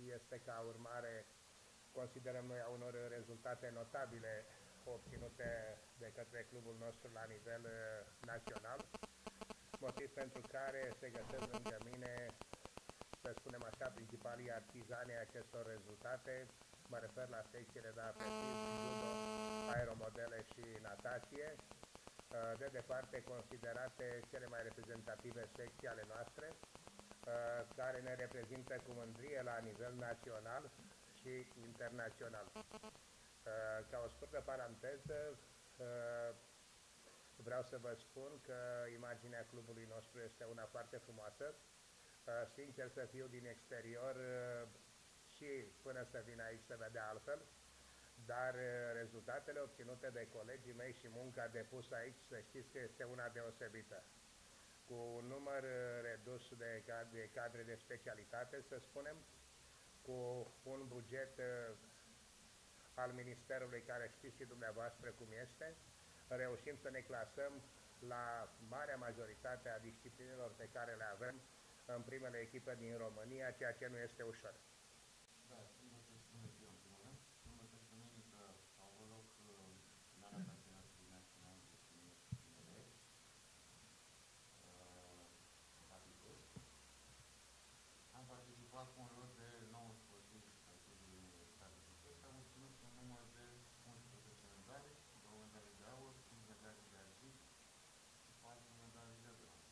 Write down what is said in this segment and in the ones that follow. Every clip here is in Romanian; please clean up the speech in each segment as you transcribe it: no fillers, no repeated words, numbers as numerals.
este ca urmare, considerăm noi, a unor rezultate notabile obținute de către clubul nostru la nivel național, motiv pentru care se găsesc lângă mine, să spunem așa, principalii artizani acestor rezultate. Mă refer la secțiile de atletism, judo, aeromodele și natație, de departe considerate cele mai reprezentative secții ale noastre, care ne reprezintă cu mândrie la nivel național și internațional. Ca o scurtă paranteză, vreau să vă spun că imaginea clubului nostru este una foarte frumoasă. Sincer să fiu, din exterior și până să vin aici se vedea altfel, dar rezultatele obținute de colegii mei și munca depusă aici, să știți că este una deosebită. Cu un număr redus de cadre de specialitate, să spunem, cu un buget al Ministerului, care știți și dumneavoastră cum este, reușim să ne clasăm la marea majoritate a disciplinelor pe care le avem în primele echipe din România, ceea ce nu este ușor. Da, sâmbătă și bună ziua, în primul rând. Sâmbătă și duminică au avut loc finala campionatului național de tineri și tineret, Habitus. Am participat cu un lot de 9 sportivi ai Clubului Universitar de București. Am obținut un număr de 11 medalii, 2 medalii de aur, 5 medalii de argint și 4 medalii de bronz.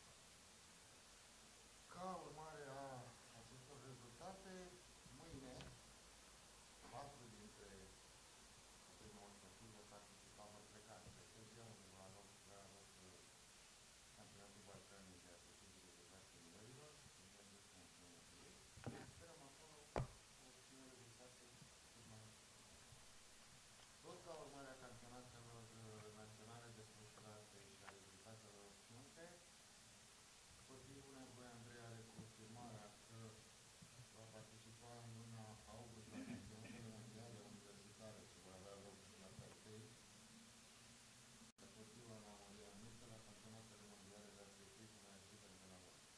Ca urmare a acestor rezultate, mâine, 4 dintre cei 9 sportivi vor participa, vor pleca spre Serbia, unde va avea loc campionatul balcanic de atletism rezervat seniorilor, în centrul Constantinului. Sperăm acolo să obținem rezultate cât mai bune. Tot ca urmare a campionatelor naționale desfășurate și a rezultatelor obținute, sportivul Nevoie Andrei are confirmarea că va participa în luna august la campionatele mondiale universitare ce vor avea loc la Taipei. Sportivul Ana Maria Miță la campionatele mondiale de atletism la Egipte de la Londra.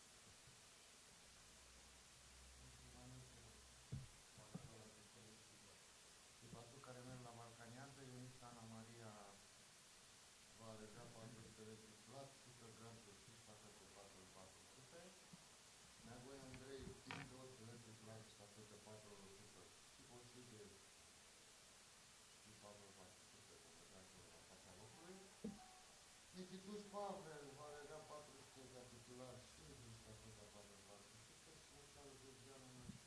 Echipatul care merg la Balcaniadă, Ionica Ana Maria va alega 400 de plat, 100 gram de sus, ștafetă 4x400. Nevoie Andrei, 200 de plat, ștafetă 4x100 și posibil și 4x400 vom vedea acolo la fața locului. Nichitus Pavel va alega 400 de titular și din ștafeta 4x400 și Mușaru Georgianu.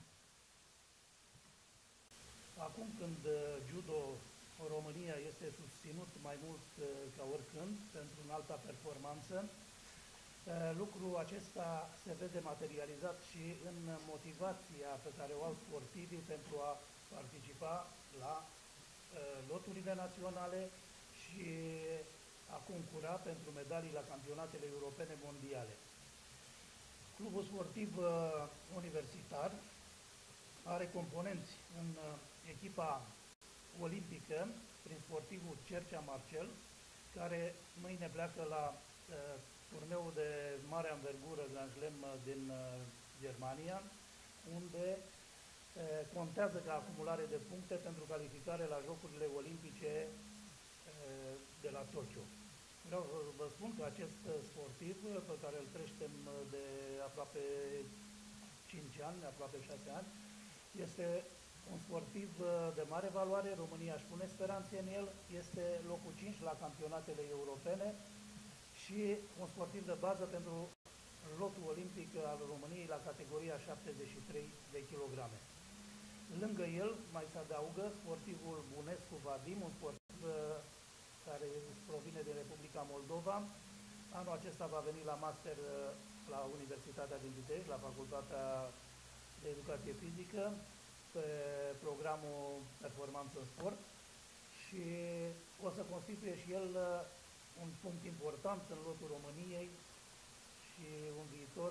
Acum când judo în România este susținut mai mult ca oricând pentru înalta performanță, lucrul acesta se vede materializat și în motivația pe care o au sportivii pentru a participa la loturile naționale și a concura pentru medalii la campionatele europene mondiale. Clubul sportiv universitar are componenți în echipa olimpică prin sportivul Cercea Marcel, care mâine pleacă la turneul de mare anvergură Grand Slam din Germania, unde contează ca acumulare de puncte pentru calificare la Jocurile Olimpice de la Tokyo. Vreau să vă spun că acest sportiv, pe care îl creștem de aproape 5 ani, aproape 6 ani, este un sportiv de mare valoare. România își pune speranțe în el, este locul 5 la campionatele europene și un sportiv de bază pentru lotul olimpic al României la categoria 73 de kilograme. Lângă el mai se adaugă sportivul Bunescu Vadim, un sportiv care provine din Republica Moldova. Anul acesta va veni la master la Universitatea din Pitești, la Facultatea de Educație Fizică, pe programul Performanță în Sport și o să constituie și el un punct important în lotul României și un viitor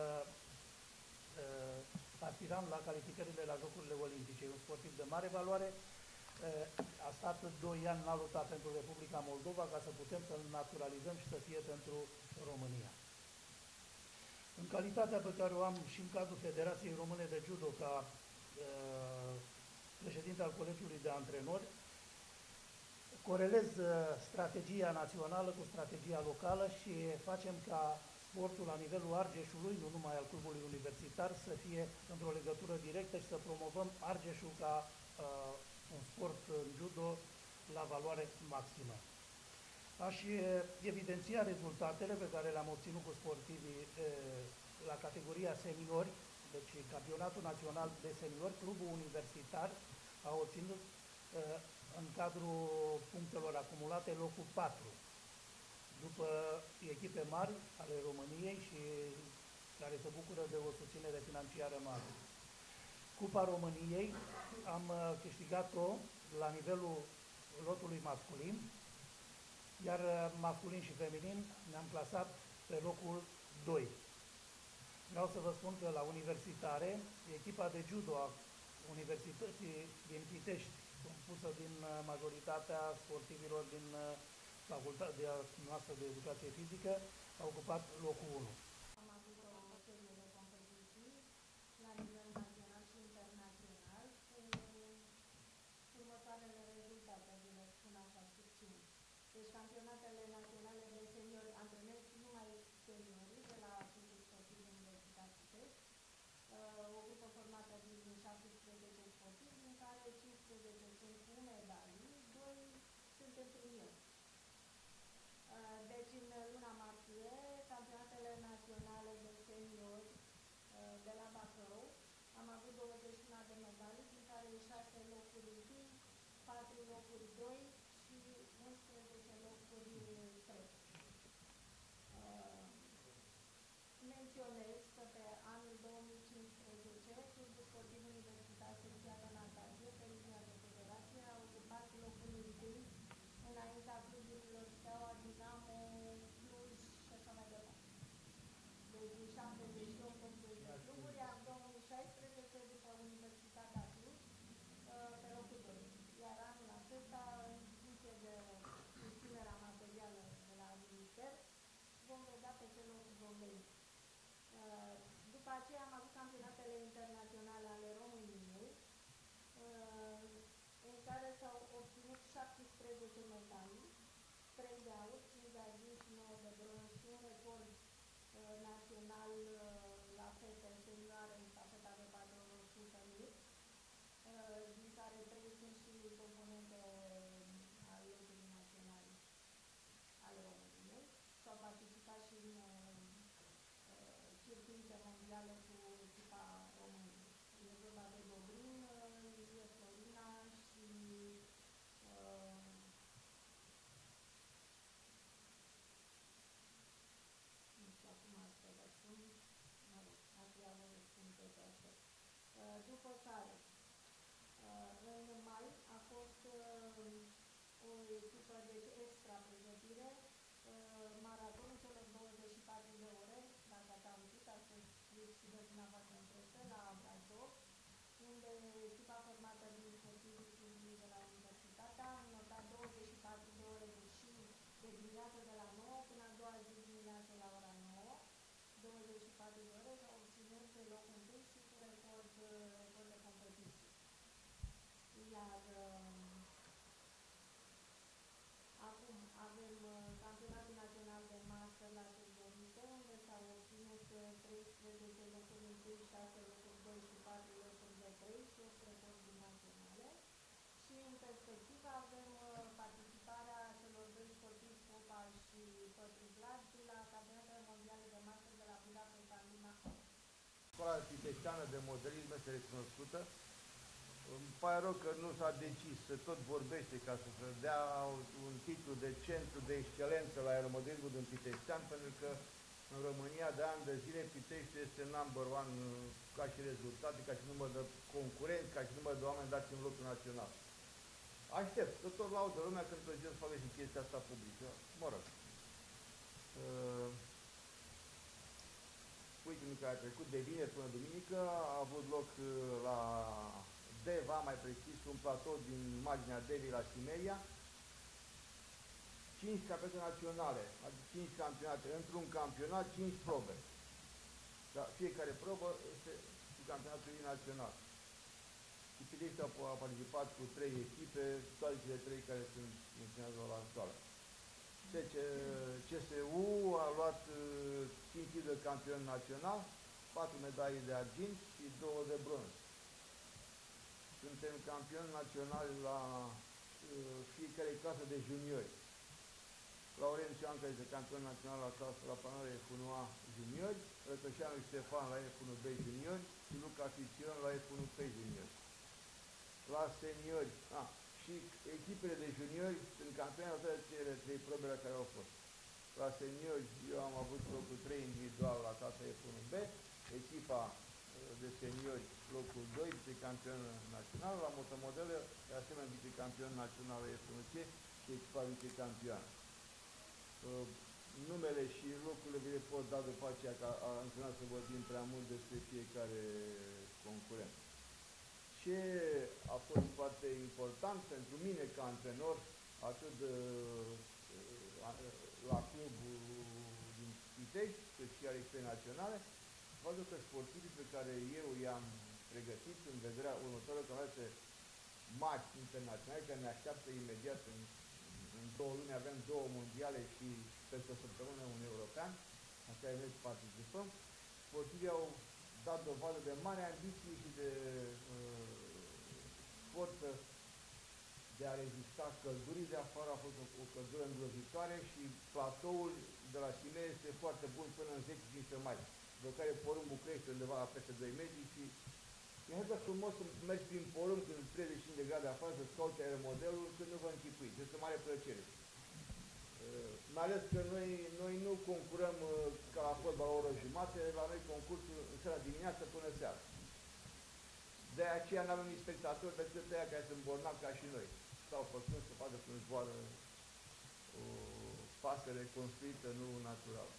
aspirant la calificările la Jocurile Olimpice. E un sportiv de mare valoare, a stat 2 ani, n-a luptat pentru Republica Moldova ca să putem să-l naturalizăm și să fie pentru România. În calitatea pe care o am și în cadrul Federației Române de Judo ca președinte al Colegiului de Antrenori, corelez strategia națională cu strategia locală și facem ca sportul la nivelul Argeșului, nu numai al clubului universitar, să fie într-o legătură directă și să promovăm Argeșul ca un sport în judo la valoare maximă. Aș evidenția rezultatele pe care le-am obținut cu sportivii la categoria seniori, deci campionatul național de seniori, clubul universitar a obținut în cadrul punctelor acumulate locul 4, după echipe mari ale României și care se bucură de o susținere financiară mare. Cupa României am câștigat-o la nivelul lotului masculin, iar masculin și feminin ne-am clasat pe locul 2. Vreau să vă spun că la universitare, echipa de judo a Universității din Pitești, compusă din majoritatea sportivilor din facultatea noastră de educație fizică, a ocupat locul 1. Am avut o serie de competiții la nivel național și internațional cu următoarele rezultate, vi le spun așa succint. Deci campionatele naționale de seniori, antrenez numai seniorii de la Centrul Sportiv Universitar Pitești, o grupă formată din 17 sportivi, din care 15 sunt cu medalii, 2 sunt în trinieri. Deci în luna martie, campionatele naționale de seniori de la Bacău, am avut 21 de medalii, din care 6 locuri 1, 4 locuri 2 și 11 locuri 3. Menționez că pe anul 2015, Clubul Sportiv Universitar Secția Natație, pe linia de federație, a ocupat locul 1 înaintea cluburilor Steaua, Dinamo, Cluj și așa mai departe. Deci din 78 de cluburi, în 2016, după Universitatea Cluj, pe locul 2. Iar anul acesta, în funcție de susținerea materială de la minister, vom vedea pe ce loc vom veni. După aceea am avut campionatele internaționale ale României, în care s-au obținut 17 medalii, 3 de aur, 5 de argint și 9 de bronz și un record național la fete senioare în ștafeta de patru 100 metri, din care 3 sunt și componente al lotului național al României. S-au participat și în circuite mondiale cu echipa României. E vorba de Dobrin, Ilie Florina și nu știu acum să vă spun, mă rog, a treia vă spun pe toate. După care, în mai a fost o echipă de extra pregătire, maratonul celor 24 de ore, dacă ați auzit, a fost scris și de dumneavoastră în presă, la Brașov, unde echipa formată din sportivii clubului de la Universitatea a notat 24 de ore de sci de dimineață de la 9 până a doua zi dimineață la ora 9, 24 de ore și au obținut pe locul 1 și cu record de competiție. Iar acum avem campionatul național de master la Târgoviște, unde s-au obținut 13 locuri 1, 6 locuri 2 și 4 locuri de 3 și 8 recorduri naționale. Și în perspectivă avem participarea celor 2 sportivi, Popa și Pătru Vlad, la campionatele mondiale de master de la Budapesta în luna. Școala piteșteană de modelism este recunoscută. Îmi pare rău că nu s-a decis, se tot vorbește ca să se dea un titlu de centru de excelență la aeromodelismul din Piteștean, pentru că în România de ani de zile Pitești este number one ca și rezultate, ca și număr de concurenți, ca și număr de oameni dați în locul național. Aștept, că tot laudă lumea când trebuie să facă și chestia asta publică. Mă rog. Weekendul care a trecut de vineri până duminică a avut loc la Deva, mai precis, un platou din marginea Devei la Simeria, 5 campionate naționale, adică 5 campionate, într-un campionat, 5 probe. Dar fiecare probă este cu campionatul național. Chipilești a participat cu 3 echipe, toate cele 3 care sunt menționate la actuală. CSU a luat 5 de campion național, 4 medaii de argint și 2 de bronz. Suntem campioni naționali la fiecare clasă de juniori. Laurențiu Anca este campion național la clasă la panare F1A juniori, Rătășeanu Ștefan la F1B juniori și Luca Fițion la F1P juniori. La seniori, și echipele de juniori sunt campioni la toate cele 3 probe la care au fost. La seniori eu am avut locul 3 individual la clasa F1B, echipa de seniori locul 2, vicecampion național, la motomodele, de asemenea vicecampion național la F1C și echipa vicecampioană. Numele și locurile vi le pot da după aceea, că a însemnat să vorbim prea mult despre fiecare concurent. Ce a fost foarte important pentru mine ca antrenor, atât la clubul din Pitești, cât și ale echipei naționale, văzut că sportivii pe care eu i-am pregătit în vederea următoarelor campionate mari internaționale, care ne așteaptă imediat în 2 luni, avem 2 mondiale și peste o săptămână un european, la care noi participăm. Sportivii au dat dovadă de mare ambiție și de forță de a rezista căldurii de afară. A fost o căldură îngrozitoare și platoul de la Simea este foarte bun până în 10-15 mai, după care porumbul crește undeva la peste 2 metri și e atât de frumos să mergi prin porumb când 35 de grade afară, să scoți aeromodelul, când nu vă închipuiți. Este o mare plăcere. Mai ales că noi nu concurăm ca la fotbal o oră jumate, la noi concursul în seara dimineață până seara. De aceea nu avem nici spectatori decât aia care sunt bolnavi ca și noi. Stau pe când să facă când zboară o pasăre construită, nu naturală.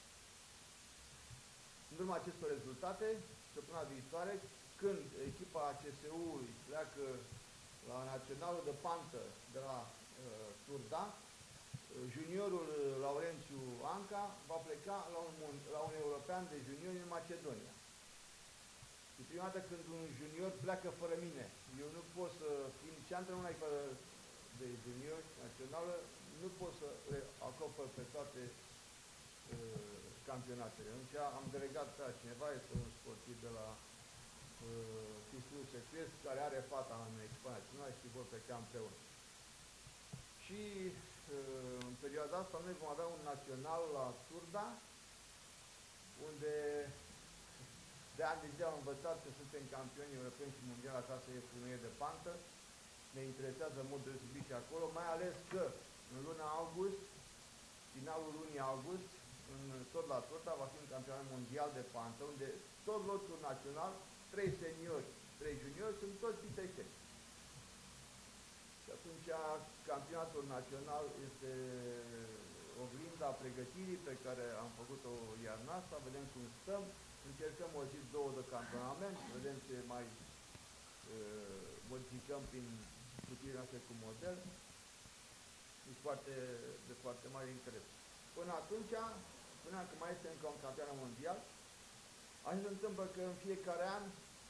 În urma acestor rezultate, săptămâna viitoare, când echipa CSU-ului pleacă la naționalul de pantă de la Turda, juniorul Laurențiu Anca va pleca la un european de juniori în Macedonia. Și prima dată când un junior pleacă fără mine, eu nu pot să, fiind și antrenor una echipă de juniori națională, nu pot să le acopăr pe toate campionatele. Atunci am delegat pe cineva, este un sportiv de la Pistul Secrest, care are fata în echipa națională și vor pleca împreună. Și în perioada asta noi vom avea un național la Turda, unde de ani de zi am învățat că suntem campioni europeni și mondiali la clasa F1 de pantă. Ne interesează în mod deosebit și acolo, mai ales că în luna august, finalul lunii august, tot la Turda va fi un campionat mondial de pantă, unde tot lotul național, 3 seniori, 3 juniori, sunt toți piteșteni. Și atunci campionatul național este oglinda pregătirii pe care am făcut-o iarna asta, vedem cum stăm, încercăm o zi, 2 de campionament, vedem ce mai modificăm prin puterile noastre cu model, de foarte mare interes. Până atunci, până că mai este încă un campionat mondial, așa se întâmplă că în fiecare an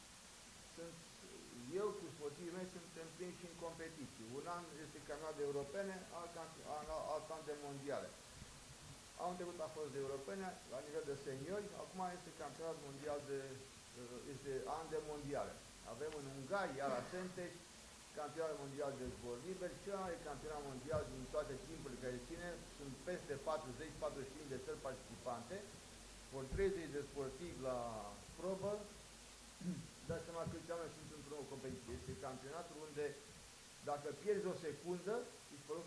eu cu sportivii mei suntem prinși în competiții. Un an este campionat de europene, alt an de mondiale. Anul trecut a fost de europene, la nivel de seniori, acum este campionat mondial este an de mondiale. Avem în Ungaria, la Senteș, campionat mondial de zbor liber, cel mai campionat mondial din toate timpurile care ține, sunt peste 40-45 de țări participante, vor 30 de sportivi la probă, dați seama câți oameni sunt într-o competiție. Este campionatul unde, dacă pierzi o secundă, îți